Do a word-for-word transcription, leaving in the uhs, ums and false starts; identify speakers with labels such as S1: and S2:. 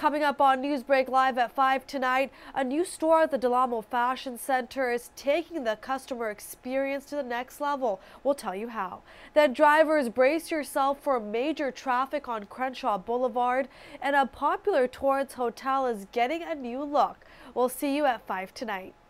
S1: Coming up on Newsbreak Live at five tonight, a new store at the Del Amo Fashion Center is taking the customer experience to the next level. We'll tell you how. Then drivers, brace yourself for major traffic on Crenshaw Boulevard, and a popular Torrance hotel is getting a new look. We'll see you at five tonight.